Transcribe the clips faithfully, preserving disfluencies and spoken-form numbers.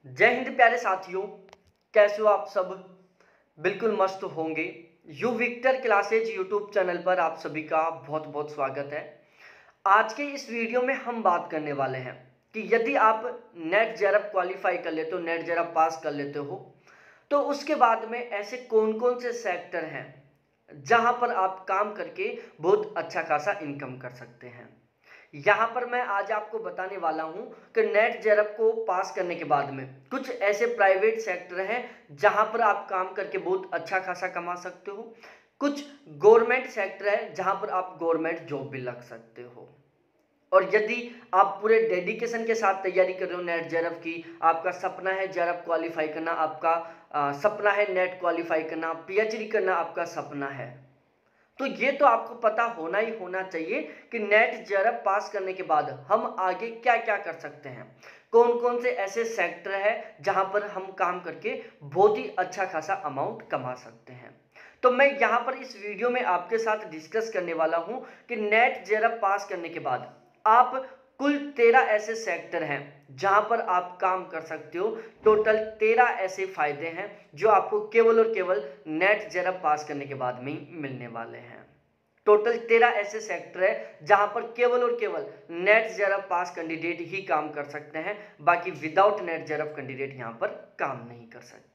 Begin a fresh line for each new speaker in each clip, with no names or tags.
जय हिंद प्यारे साथियों, कैसे हो आप सब। बिल्कुल मस्त होंगे। You Victor classes YouTube channel पर आप सभी का बहुत बहुत स्वागत है। आज के इस वीडियो में हम बात करने वाले हैं कि यदि आप नेट जेआरएफ क्वालिफाई कर लेते हो, नेट जेआरएफ पास कर लेते हो, तो उसके बाद में ऐसे कौन कौन से सेक्टर हैं जहां पर आप काम करके बहुत अच्छा खासा इनकम कर सकते हैं। यहाँ पर मैं आज आपको बताने वाला हूँ कि नेट जेआरएफ को पास करने के बाद में कुछ ऐसे प्राइवेट सेक्टर हैं जहाँ पर आप काम करके बहुत अच्छा खासा कमा सकते हो। कुछ गवर्नमेंट सेक्टर है जहाँ पर आप गवर्नमेंट जॉब भी लग सकते हो। और यदि आप पूरे डेडिकेशन के साथ तैयारी कर रहे हो नेट जेआरएफ की, आपका सपना है जेआरएफ क्वालिफाई करना, आपका आ, सपना है नेट क्वालिफाई करना, पीएचडी करना आपका सपना है, तो ये तो आपको पता होना ही होना चाहिए कि नेट जेआरएफ पास करने के बाद हम आगे क्या क्या कर सकते हैं, कौन कौन से ऐसे सेक्टर है जहां पर हम काम करके बहुत ही अच्छा खासा अमाउंट कमा सकते हैं। तो मैं यहां पर इस वीडियो में आपके साथ डिस्कस करने वाला हूं कि नेट जेआरएफ पास करने के बाद आप कुल तेरह ऐसे सेक्टर हैं जहां पर आप काम कर सकते हो। टोटल तेरह ऐसे फायदे हैं जो आपको केवल और केवल नेट जेआरएफ पास करने के बाद में ही मिलने वाले हैं। टोटल तेरह ऐसे सेक्टर है जहां पर केवल और केवल नेट जेआरएफ पास कैंडिडेट ही काम कर सकते हैं, बाकी विदाउट नेट जेआरएफ कैंडिडेट यहां पर काम नहीं कर सकते।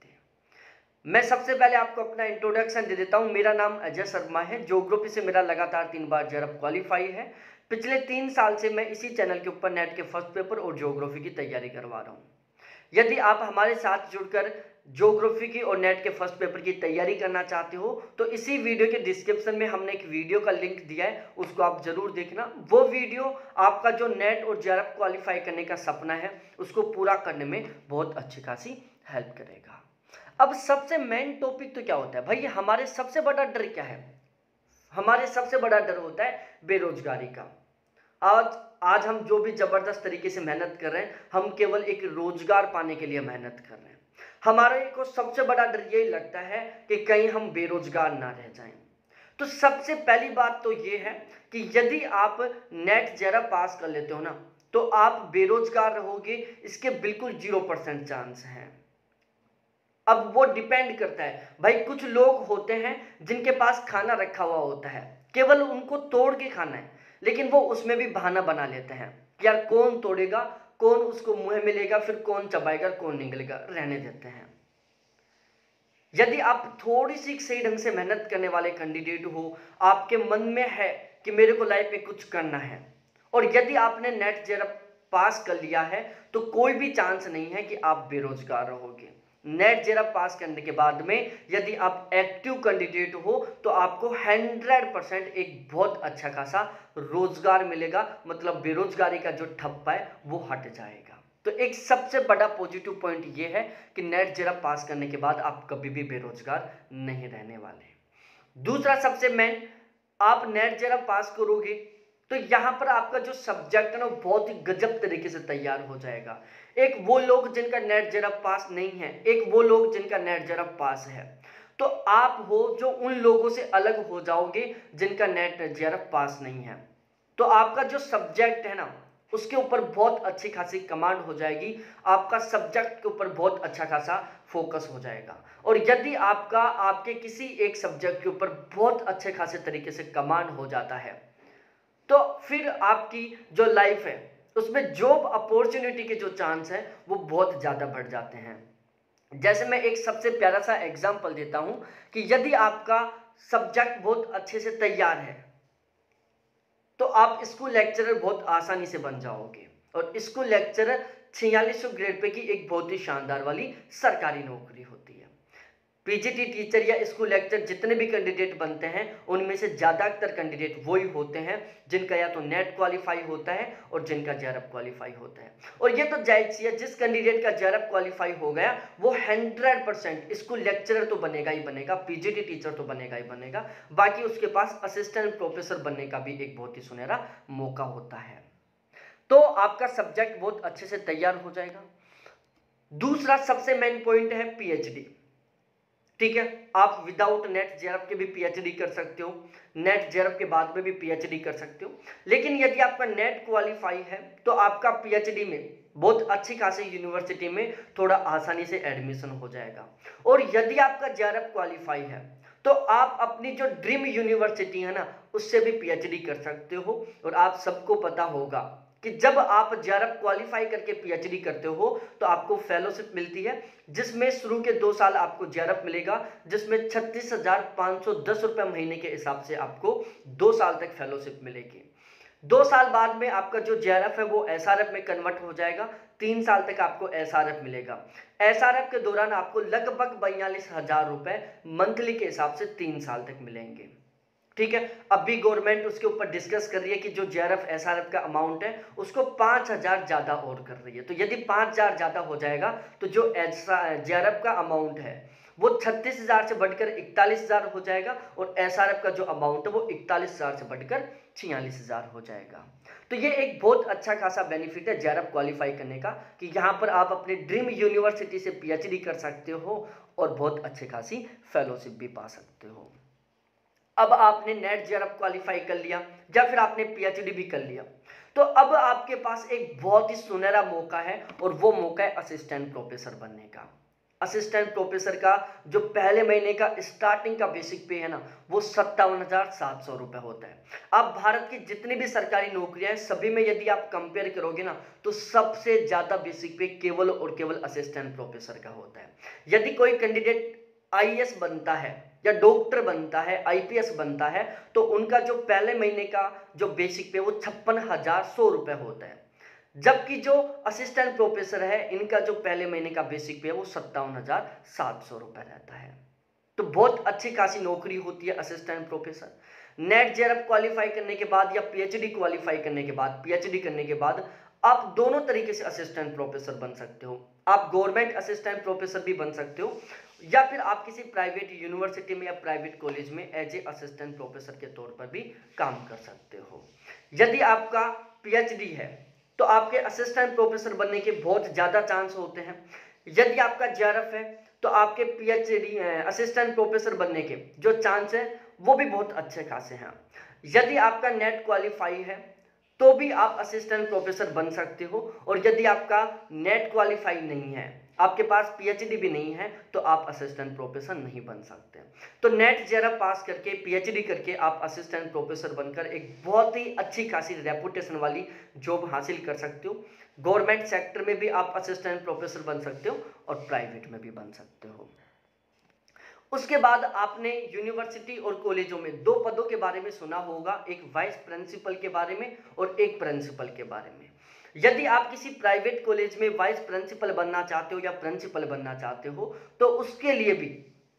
मैं सबसे पहले आपको अपना इंट्रोडक्शन दे देता हूं। मेरा नाम अजय शर्मा है। ज्योग्राफी से मेरा लगातार तीन बार जेआरएफ क्वालिफाई है। पिछले तीन साल से मैं इसी चैनल के ऊपर नेट के फर्स्ट पेपर और ज्योग्राफी की तैयारी करवा रहा हूं। यदि आप हमारे साथ जुड़कर ज्योग्राफी की और नेट के फर्स्ट पेपर की तैयारी करना चाहते हो तो इसी वीडियो के डिस्क्रिप्शन में हमने एक वीडियो का लिंक दिया है, उसको आप जरूर देखना। वो वीडियो आपका जो नेट और जेआरएफ क्वालिफाई करने का सपना है उसको पूरा करने में बहुत अच्छी खासी हेल्प करेगा। अब सबसे मेन टॉपिक तो क्या होता है भाई, हमारे सबसे बड़ा डर क्या है? हमारे सबसे बड़ा डर होता है बेरोजगारी का। आज आज हम जो भी जबरदस्त तरीके से मेहनत कर रहे हैं, हम केवल एक रोजगार पाने के लिए मेहनत कर रहे हैं। हमारे को सबसे बड़ा डर यही लगता है कि कहीं हम बेरोजगार ना रह जाएं। तो सबसे पहली बात तो ये है कि यदि आप नेट जेआरएफ पास कर लेते हो ना, तो आप बेरोजगार रहोगे, इसके बिल्कुल जीरो परसेंट चांस है। अब वो डिपेंड करता है भाई, कुछ लोग होते हैं जिनके पास खाना रखा हुआ होता है, केवल उनको तोड़ के खाना है, लेकिन वो उसमें भी बहाना बना लेते हैं कि यार कौन तोड़ेगा, कौन उसको मुंह मिलेगा, फिर कौन चबाएगा, कौन निकलेगा, रहने देते हैं। यदि आप थोड़ी सी सही ढंग से मेहनत करने वाले कैंडिडेट हो, आपके मन में है कि मेरे को लाइफ में कुछ करना है, और यदि आपने नेट जेआरएफ पास कर लिया है, तो कोई भी चांस नहीं है कि आप बेरोजगार रहोगे। नेट जेआरएफ पास करने के बाद में यदि आप एक्टिव कैंडिडेट हो तो आपको हंड्रेड परसेंट एक बहुत अच्छा खासा रोजगार मिलेगा, मतलब बेरोजगारी का जो ठप्पा है वो हट जाएगा। तो एक सबसे बड़ा पॉजिटिव पॉइंट ये है कि नेट जेआरएफ पास करने के बाद आप कभी भी बेरोजगार नहीं रहने वाले। दूसरा सबसे मेन, आप नेट जेआरएफ पास करोगे तो यहां पर आपका जो सब्जेक्ट है ना बहुत ही गजब तरीके से तैयार हो जाएगा। एक वो लोग जिनका नेट जेआरएफ पास नहीं है, एक वो लोग जिनका नेट जेआरएफ पास है, तो आप हो जो उन लोगों से अलग हो जाओगे जिनका नेट जेआरएफ पास नहीं है। तो आपका जो सब्जेक्ट है ना उसके ऊपर बहुत अच्छी खासी कमांड हो जाएगी, आपका सब्जेक्ट के ऊपर बहुत अच्छा खासा फोकस हो जाएगा। और यदि आपका आपके किसी एक सब्जेक्ट के ऊपर बहुत अच्छे खासे तरीके से कमांड हो जाता है तो फिर आपकी जो लाइफ है उसमें जॉब अपॉर्चुनिटी के जो चांस हैं वो बहुत ज़्यादा बढ़ जाते हैं। जैसे मैं एक सबसे प्यारा सा एग्जांपल देता हूं कि यदि आपका सब्जेक्ट बहुत अच्छे से तैयार है तो आप स्कूल लेक्चरर बहुत आसानी से बन जाओगे, और स्कूल लेक्चरर छियालीस सौ ग्रेड पे की एक बहुत ही शानदार वाली सरकारी नौकरी होती है। पीजीटी टीचर या स्कूल लेक्चर जितने भी कैंडिडेट बनते हैं उनमें से ज़्यादातर कैंडिडेट वही होते हैं जिनका या तो नेट क्वालिफाई होता है और जिनका जेआरएफ क्वालिफाई होता है। और ये तो जायज़ सी है, जिस कैंडिडेट का जेआरएफ क्वालिफाई हो गया वो हंड्रेड परसेंट स्कूल लेक्चरर तो बनेगा ही बनेगा, पीजीटी टीचर तो बनेगा ही बनेगा, बाकी उसके पास असिस्टेंट प्रोफेसर बनने का भी एक बहुत ही सुनहरा मौका होता है। तो आपका सब्जेक्ट बहुत अच्छे से तैयार हो जाएगा। दूसरा सबसे मेन पॉइंट है पीएचडी। ठीक है, आप विदाउट नेट जेआरएफ के भी पीएचडी कर सकते हो, नेट जेआरएफ के बाद में भी पीएचडी कर सकते हो। लेकिन यदि आपका नेट क्वालिफाई है तो आपका पीएचडी में बहुत अच्छी खासी यूनिवर्सिटी में थोड़ा आसानी से एडमिशन हो जाएगा। और यदि आपका जे आर एफ क्वालिफाई है तो आप अपनी जो ड्रीम यूनिवर्सिटी है ना उससे भी पी एच डी कर सकते हो। और आप सबको पता होगा कि जब आप जे आर एफ क्वालिफाई करके पी एच डी करते हो तो आपको फेलोशिप मिलती है, जिसमें शुरू के दो साल आपको जे आर एफ मिलेगा, जिसमें छत्तीस हजार पाँच सौ दस रुपये महीने के हिसाब से आपको दो साल तक फेलोशिप मिलेगी। दो साल बाद में आपका जो जे आर एफ है वो एस आर एफ में कन्वर्ट हो जाएगा। तीन साल तक आपको एस आर एफ मिलेगा। एस आर एफ के दौरान आपको लगभग बयालीस हजार रुपए मंथली के हिसाब से तीन साल तक मिलेंगे। ठीक है, अभी गवर्नमेंट उसके ऊपर डिस्कस कर रही है कि जो J R F S R F का अमाउंट है उसको पाँच हजार ज्यादा और कर रही है। तो यदि पाँच हजार ज्यादा हो जाएगा तो जो जे आर एफ का अमाउंट है वो छत्तीस हजार से बढ़कर इकतालीस हजार हो जाएगा और एस आर एफ का जो अमाउंट है वो इकतालीस हजार से बढ़कर छियालीस हजार हो जाएगा। तो ये एक बहुत अच्छा खासा बेनिफिट है जे आर एफ क्वालिफाई करने का कि यहाँ पर आप अपने ड्रीम यूनिवर्सिटी से पी एच डी कर सकते हो और बहुत अच्छी खासी फेलोशिप भी पा सकते हो। अब आपने NET J R F qualify कर लिया या फिर आपने पी एच डी भी कर लिया, तो अब आपके पास एक बहुत ही सुनहरा मौका है और वो मौका है असिस्टेंट प्रोफेसर बनने का। असिस्टेंट प्रोफेसर का जो पहले महीने का स्टार्टिंग का बेसिक पे है ना वो सत्तावन हजार सात सौ रुपए होता है। अब भारत की जितनी भी सरकारी नौकरियां हैं सभी में यदि आप कंपेयर करोगे ना तो सबसे ज्यादा बेसिक पे केवल और केवल असिस्टेंट प्रोफेसर का होता है। यदि कोई कैंडिडेट आई ए एस बनता है या डॉक्टर बनता है, आई पी एस बनता है, तो उनका जो पहले महीने का जो बेसिक पे वो छप्पन हजार सौ रुपए होता है, जबकि जो असिस्टेंट प्रोफेसर है इनका जो पहले महीने का बेसिक पे है वो सत्तावन हजार सात सौ रुपए रहता है। तो बहुत अच्छी खासी नौकरी होती है assistant professor. NET J R F qualify करने के बाद या पी एच डी क्वालिफाई करने के बाद, पी एच डी करने के बाद आप दोनों तरीके से असिस्टेंट प्रोफेसर बन सकते हो। आप गवर्नमेंट असिस्टेंट प्रोफेसर भी बन सकते हो या फिर आप किसी प्राइवेट यूनिवर्सिटी में या प्राइवेट कॉलेज में एज ए असिस्टेंट प्रोफेसर के तौर पर भी काम कर सकते हो। यदि आपका पी एच डी है तो आपके असिस्टेंट प्रोफेसर बनने के बहुत ज़्यादा चांस होते हैं। यदि आपका जे आर एफ है तो आपके P H D assistant professor बनने के जो चांस है वो भी बहुत अच्छे खासे हैं। यदि आपका नेट क्वालिफाई है तो भी आप असिस्टेंट प्रोफेसर बन सकते हो, और यदि आपका नेट क्वालिफाई नहीं है, आपके पास पी एच डी भी नहीं है, तो आप असिस्टेंट प्रोफेसर नहीं बन सकते। तो NET J R F pass करके पी एच डी करके आप असिस्टेंट प्रोफेसर बनकर एक बहुत ही अच्छी खासी रेपुटेशन वाली जॉब हासिल कर सकते हो। गवर्नमेंट सेक्टर में भी आप असिस्टेंट प्रोफेसर बन सकते हो और प्राइवेट में भी बन सकते हो। उसके बाद आपने यूनिवर्सिटी और कॉलेजों में दो पदों के बारे में सुना होगा, एक वाइस प्रिंसिपल के बारे में और एक प्रिंसिपल के बारे में। यदि आप किसी प्राइवेट कॉलेज में वाइस प्रिंसिपल बनना चाहते हो या प्रिंसिपल बनना चाहते हो तो उसके लिए भी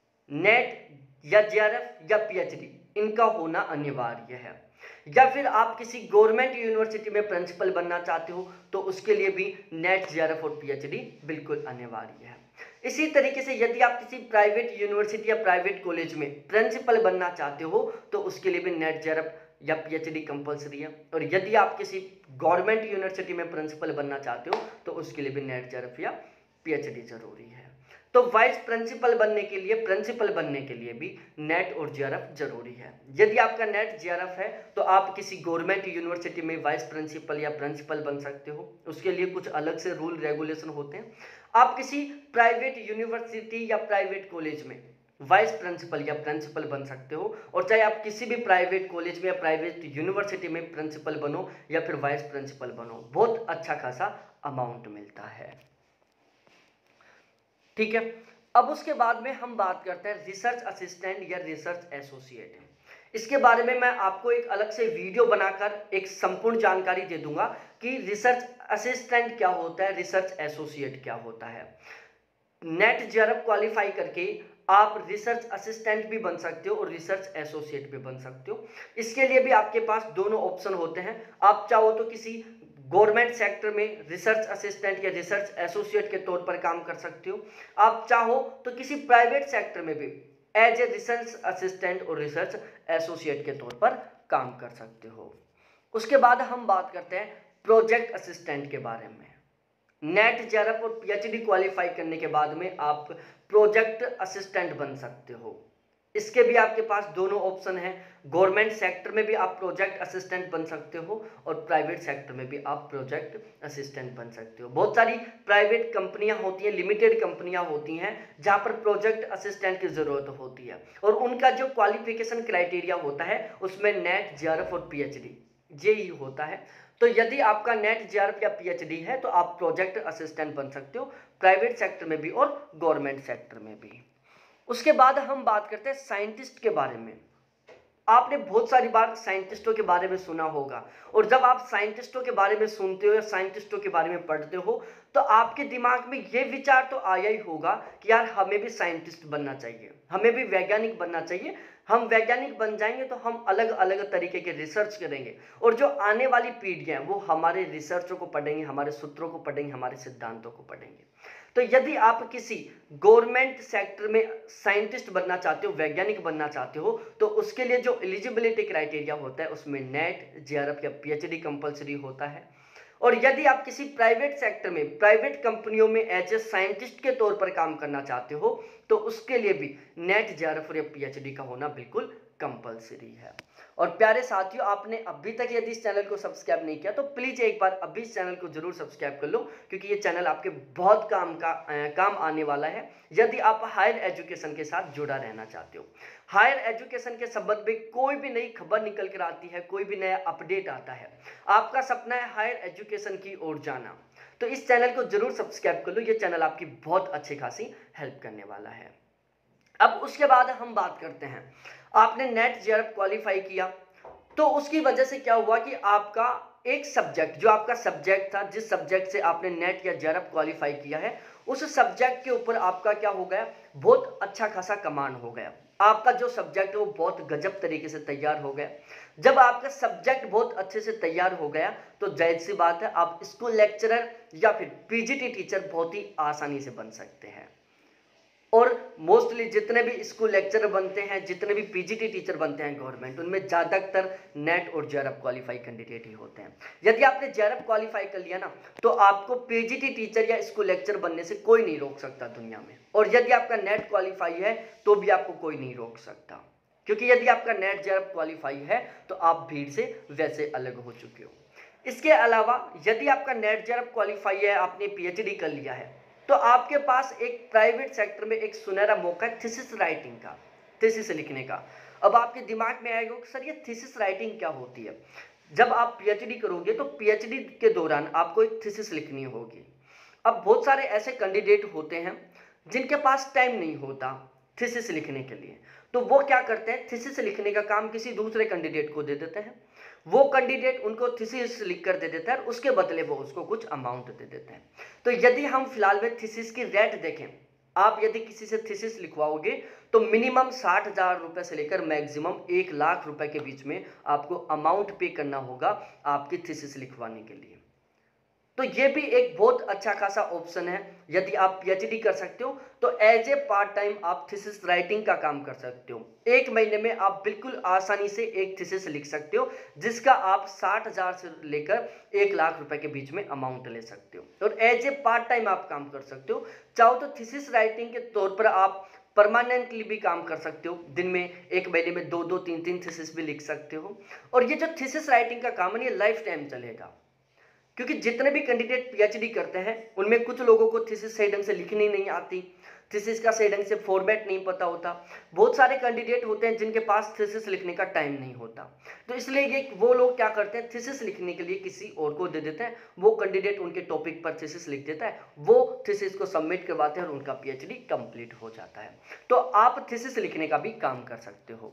नेट या जे आर एफ या पी एच डी इनका होना अनिवार्य है। या फिर आप किसी गवर्नमेंट यूनिवर्सिटी में प्रिंसिपल बनना चाहते हो तो उसके लिए भी नेट, जे आर एफ और पी एच डी बिल्कुल अनिवार्य है। इसी तरीके से यदि आप किसी प्राइवेट यूनिवर्सिटी या प्राइवेट कॉलेज में प्रिंसिपल बनना चाहते हो तो उसके लिए भी नेट, जे आर एफ या पी एच डी कंपलसरी है। और यदि आप किसी गवर्नमेंट यूनिवर्सिटी में प्रिंसिपल बनना चाहते हो तो उसके लिए भी नेट, जे आर एफ या पी एच डी जरूरी है। तो वाइस प्रिंसिपल बनने के लिए, प्रिंसिपल बनने के लिए भी नेट और जे आर एफ जरूरी है। यदि आपका नेट, जे आर एफ है तो आप किसी गवर्नमेंट यूनिवर्सिटी में वाइस प्रिंसिपल या प्रिंसिपल बन सकते हो, उसके लिए कुछ अलग से रूल रेगुलेशन होते हैं। आप किसी प्राइवेट यूनिवर्सिटी या प्राइवेट कॉलेज में वाइस प्रिंसिपल या प्रिंसिपल बन सकते हो, और चाहे आप किसी भी प्राइवेट कॉलेज में या प्राइवेट यूनिवर्सिटी में प्रिंसिपल बनो या फिर वाइस प्रिंसिपल बनो, बहुत अच्छा खासा अमाउंट मिलता है। ठीक है, अब उसके बाद में हम बात करते हैं रिसर्च असिस्टेंट या रिसर्च एसोसिएट। इसके बारे में मैं आपको एक अलग से वीडियो बनाकर एक संपूर्ण जानकारी दे दूंगा कि रिसर्च असिस्टेंट क्या होता है, रिसर्च एसोसिएट क्या होता है। NET, J R F qualify करके आप रिसर्च असिस्टेंट भी बन सकते हो और रिसर्च एसोसिएट भी बन सकते हो। इसके लिए भी आपके पास दोनों ऑप्शन होते हैं। आप चाहो तो किसी गवर्नमेंट सेक्टर में रिसर्च असिस्टेंट या रिसर्च एसोसिएट के तौर पर काम कर सकते हो। आप चाहो तो किसी प्राइवेट सेक्टर में भी एज ए रिसर्च असिस्टेंट और रिसर्च एसोसिएट के तौर पर काम कर सकते हो। उसके बाद हम बात करते हैं प्रोजेक्ट असिस्टेंट के बारे में। नेट, जे आर एफ और पी एच डी क्वालिफाई करने के बाद में आप प्रोजेक्ट असिस्टेंट बन सकते हो। इसके भी आपके पास दोनों ऑप्शन हैं। गवर्नमेंट सेक्टर में भी आप प्रोजेक्ट असिस्टेंट बन सकते हो और प्राइवेट सेक्टर में भी आप प्रोजेक्ट असिस्टेंट बन सकते हो। बहुत सारी प्राइवेट कंपनियां होती हैं, लिमिटेड कंपनियां होती हैं जहां पर प्रोजेक्ट असिस्टेंट की ज़रूरत होती है और उनका जो क्वालिफिकेशन क्राइटेरिया होता है उसमें नेट, जेआरएफ और पीएचडी जेई होता है। तो यदि आपका नेट, जेआरएफ या पीएचडी है तो आप प्रोजेक्ट असिस्टेंट बन सकते हो प्राइवेट सेक्टर में भी और गवर्नमेंट सेक्टर में भी। उसके बाद हम बात करते हैं साइंटिस्ट के बारे में। आपने बहुत सारी बार साइंटिस्टों के बारे में सुना होगा और जब आप साइंटिस्टों के बारे में सुनते हो या साइंटिस्टों के बारे में पढ़ते हो तो आपके दिमाग में ये विचार तो आया ही होगा कि यार हमें भी साइंटिस्ट बनना चाहिए, हमें भी वैज्ञानिक बनना चाहिए। हम वैज्ञानिक बन जाएंगे तो हम अलग अलग तरीके के रिसर्च करेंगे और जो आने वाली पीढ़ियां हैं वो हमारे रिसर्चों को पढ़ेंगे, हमारे सूत्रों को पढ़ेंगे, हमारे सिद्धांतों को पढ़ेंगे। तो यदि आप किसी गवर्नमेंट सेक्टर में साइंटिस्ट बनना चाहते हो, वैज्ञानिक बनना चाहते हो, तो उसके लिए जो एलिजिबिलिटी क्राइटेरिया होता है उसमें नेट, जेआरएफ या पीएचडी कंपलसरी होता है। और यदि आप किसी प्राइवेट सेक्टर में, प्राइवेट कंपनियों में एज ए साइंटिस्ट के तौर पर काम करना चाहते हो तो उसके लिए भी नेट, जेआरएफ या पीएचडी का होना बिल्कुल कंपलसरी है। और प्यारे साथियों, आपने अभी तक यदि इस चैनल को सब्सक्राइब नहीं किया तो प्लीज़ एक बार अभी इस चैनल को जरूर सब्सक्राइब कर लो, क्योंकि ये चैनल आपके बहुत काम का आ, काम आने वाला है यदि आप हायर एजुकेशन के साथ जुड़ा रहना चाहते हो। हायर एजुकेशन के संबंध में कोई भी नई खबर निकल कर आती है, कोई भी नया अपडेट आता है, आपका सपना है हायर एजुकेशन की ओर जाना, तो इस चैनल को जरूर सब्सक्राइब कर लो। ये चैनल आपकी बहुत अच्छी खासी हेल्प करने वाला है। अब उसके बाद हम बात करते हैं, आपने नेट, जेआरएफ क्वालिफाई किया तो उसकी वजह से क्या हुआ कि आपका एक सब्जेक्ट, जो आपका सब्जेक्ट था, जिस सब्जेक्ट से आपने नेट या जेआरएफ क्वालिफाई किया है, उस सब्जेक्ट के ऊपर आपका क्या हो गया, बहुत अच्छा खासा कमांड हो गया। आपका जो सब्जेक्ट है वो बहुत गजब तरीके से तैयार हो गया। जब आपका सब्जेक्ट बहुत अच्छे से तैयार हो गया तो जाहिर सी बात है आप स्कूल लेक्चरर या फिर पीजीटी टीचर बहुत ही आसानी से बन सकते हैं। और मोस्टली जितने भी स्कूल लेक्चरर बनते हैं, जितने भी पीजीटी टीचर बनते हैं गवर्नमेंट, उनमें ज़्यादातर नेट और जेआरएफ क्वालिफाई कैंडिडेट ही होते हैं। यदि आपने जेआरएफ क्वालिफाई कर लिया ना तो आपको पीजीटी टीचर या स्कूल लेक्चर बनने से कोई नहीं रोक सकता दुनिया में। और यदि आपका नेट क्वालिफाई है तो भी आपको कोई नहीं रोक सकता, क्योंकि यदि आपका नेट, जेआरएफ क्वालिफाई है तो आप भीड़ से वैसे अलग हो चुके हो। इसके अलावा यदि आपका नेट, जेआरएफ क्वालिफाई है, आपने पीएचडी कर लिया है, तो आपके पास एक प्राइवेट सेक्टर में एक सुनहरा मौका है थीसिस राइटिंग का, थीसिस लिखने का। अब आपके दिमाग में आएगा सर ये थीसिस राइटिंग क्या होती है। जब आप पीएचडी करोगे तो पीएचडी के दौरान आपको एक थीसिस लिखनी होगी। अब बहुत सारे ऐसे कैंडिडेट होते हैं जिनके पास टाइम नहीं होता थीसिस लिखने के लिए, तो वो क्या करते हैं, थीसिस लिखने का काम किसी दूसरे कैंडिडेट को दे देते हैं। वो कैंडिडेट उनको थीसिस लिख कर दे देता है और उसके बदले वो उसको कुछ अमाउंट दे देते हैं। तो यदि हम फिलहाल में थीसिस की रेट देखें, आप यदि किसी से थीसिस लिखवाओगे तो मिनिमम साठ हजार रुपए से लेकर मैक्सिमम एक लाख रुपए के बीच में आपको अमाउंट पे करना होगा आपकी थीसिस लिखवाने के लिए। तो ये भी एक बहुत अच्छा खासा ऑप्शन है। यदि आप पीएचडी कर सकते हो तो एज ए पार्ट टाइम आप थीसिस राइटिंग का काम कर सकते हो। एक महीने में आप बिल्कुल आसानी से एक थीसिस लिख सकते हो जिसका आप साठ हजार से लेकर एक लाख रुपए के बीच में अमाउंट ले सकते हो और एज ए पार्ट टाइम आप काम कर सकते हो। चाहो तो थीसिस राइटिंग के तौर पर आप परमानेंटली भी काम कर सकते हो, दिन में एक महीने में दो दो तीन तीन थीसिस भी लिख सकते हो। और ये जो थीसिस राइटिंग का काम है ये लाइफ टाइम चलेगा, क्योंकि जितने भी कैंडिडेट पीएचडी करते हैं उनमें कुछ लोगों को थीसिस सही ढंग से लिखनी नहीं आती, थीसिस का सही ढंग से फॉर्मेट नहीं पता होता। बहुत सारे कैंडिडेट होते हैं जिनके पास थीसिस लिखने का टाइम नहीं होता, तो इसलिए ये वो लोग क्या करते हैं, थीसिस लिखने के लिए किसी और को दे देते हैं। वो कैंडिडेट उनके टॉपिक पर थीसिस लिख देता है, वो थीसिस को सबमिट करवाते हैं और उनका पीएचडी कंप्लीट हो जाता है। तो आप थीसिस लिखने का भी काम कर सकते हो।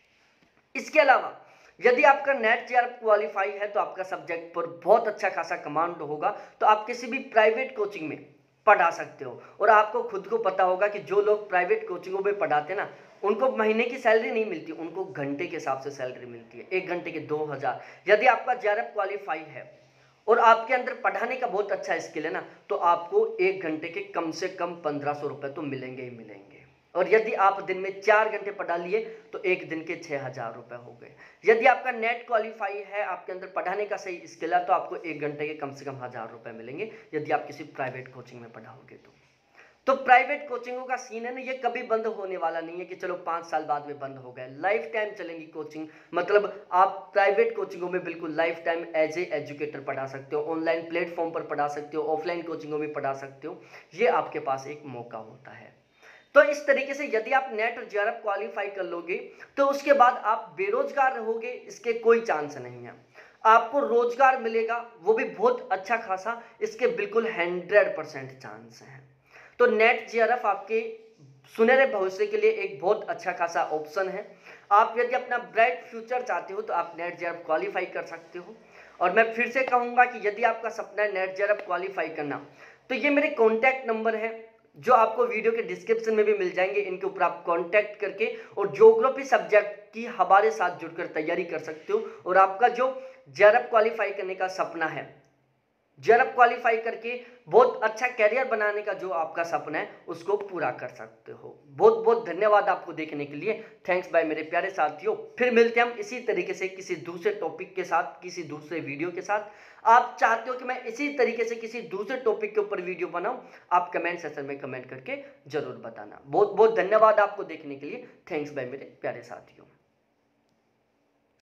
इसके अलावा यदि आपका नेट, जेआरएफ क्वालिफाई है तो आपका सब्जेक्ट पर बहुत अच्छा खासा कमांड होगा, तो आप किसी भी प्राइवेट कोचिंग में पढ़ा सकते हो। और आपको खुद को पता होगा कि जो लोग प्राइवेट कोचिंगों में पढ़ाते हैं ना, उनको महीने की सैलरी नहीं मिलती, उनको घंटे के हिसाब से सैलरी मिलती है, एक घंटे के दो हजार। यदि आपका जेआरएफ क्वालिफाई है और आपके अंदर पढ़ाने का बहुत अच्छा स्किल है ना, तो आपको एक घंटे के कम से कम पंद्रह सौ रुपये तो मिलेंगे ही मिलेंगे। और यदि आप दिन में चार घंटे पढ़ा लिए तो एक दिन के छः हजार रुपये हो गए। यदि आपका नेट क्वालिफाई है, आपके अंदर पढ़ाने का सही स्किल है, तो आपको एक घंटे के कम से कम हजार रुपये मिलेंगे यदि आप किसी प्राइवेट कोचिंग में पढ़ाओगे तो। तो प्राइवेट कोचिंगों का सीन है ना, ये कभी बंद होने वाला नहीं है कि चलो पाँच साल बाद में बंद हो गए। लाइफ टाइम चलेंगी कोचिंग, मतलब आप प्राइवेट कोचिंगों में बिल्कुल life time as a educator पढ़ा सकते हो, ऑनलाइन प्लेटफॉर्म पर पढ़ा सकते हो, ऑफलाइन कोचिंगों में पढ़ा सकते हो। ये आपके पास एक मौका होता है। तो इस तरीके से यदि आप नेट और जेआरएफ क्वालिफाई कर लोगे तो उसके बाद आप बेरोजगार रहोगे, इसके कोई चांस नहीं है। आपको रोजगार मिलेगा, वो भी बहुत अच्छा खासा, इसके बिल्कुल हंड्रेड परसेंट चांस हैं। तो नेट जेआरएफ आपके सुनहरे भविष्य के लिए एक बहुत अच्छा खासा ऑप्शन है। आप यदि अपना ब्राइट फ्यूचर चाहते हो तो आप नेट जेआरएफ क्वालिफाई कर सकते हो। और मैं फिर से कहूँगा कि यदि आपका सपना है नेट जेआरएफ क्वालिफाई करना, तो ये मेरे कॉन्टैक्ट नंबर है जो आपको वीडियो के डिस्क्रिप्शन में भी मिल जाएंगे। इनके ऊपर आप कांटेक्ट करके और ज्योग्राफी सब्जेक्ट की हमारे साथ जुड़कर तैयारी कर सकते हो और आपका जो जेआरएफ क्वालिफाई करने का सपना है, जेआरएफ क्वालिफाई करके बहुत अच्छा कैरियर बनाने का जो आपका सपना है, उसको पूरा कर सकते हो। बहुत बहुत धन्यवाद आपको देखने के लिए। थैंक्स बाय मेरे प्यारे साथियों। फिर मिलते हैं हम इसी तरीके से किसी दूसरे टॉपिक के साथ, किसी दूसरे वीडियो के साथ। आप चाहते हो कि मैं इसी तरीके से किसी दूसरे टॉपिक के ऊपर वीडियो बनाऊं, आप कमेंट सेक्शन में कमेंट करके जरूर बताना। बहुत बहुत धन्यवाद आपको देखने के लिए। थैंक्स बाय मेरे प्यारे साथियों।